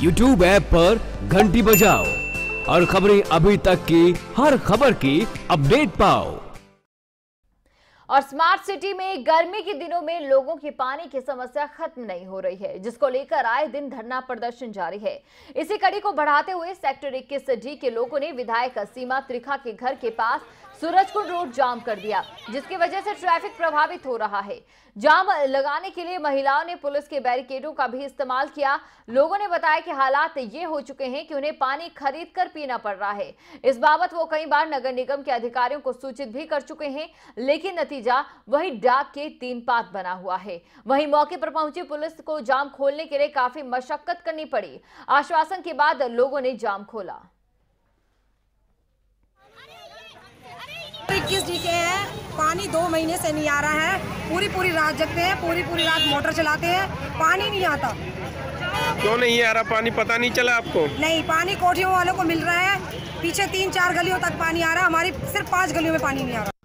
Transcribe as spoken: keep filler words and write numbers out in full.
YouTube app पर घंटी बजाओ और खबरें अभी तक की हर खबर की अपडेट पाओ। और स्मार्ट सिटी में गर्मी के दिनों में लोगों की पानी की समस्या खत्म नहीं हो रही है, जिसको लेकर आए दिन धरना प्रदर्शन जारी है। इसी कड़ी को बढ़ाते हुए सेक्टर इक्कीस डी के लोगों ने विधायक सीमा त्रिखा के घर के पास सूरजकुंड रोड जाम कर दिया, जिसकी वजह से ट्रैफिक प्रभावित हो रहा है। जाम लगाने के लिए महिलाओं ने पुलिस के बैरिकेडों का भी इस्तेमाल किया। लोगों ने बताया कि हालात ये हो चुके हैं कि उन्हें पानी खरीद कर पीना पड़ रहा है। इस बाबत वो कई बार नगर निगम के अधिकारियों को सूचित भी कर चुके हैं, लेकिन नतीजा वही डाक के तीन पात बना हुआ है। वहीं मौके पर पहुंची पुलिस को जाम खोलने के लिए काफी मशक्कत करनी पड़ी। आश्वासन के बाद लोगों ने जाम खोला। इक्कीस डी के हैं, पानी दो महीने से नहीं आ रहा है। पूरी पूरी रात जगते हैं, पूरी पूरी रात मोटर चलाते हैं, पानी नहीं आता। क्यों नहीं आ रहा पानी, पता नहीं चला आपको? नहीं, पानी कोठियों वालों को मिल रहा है। पीछे तीन चार गलियों तक पानी आ रहा है, हमारी सिर्फ पांच गलियों में पानी नहीं आ रहा।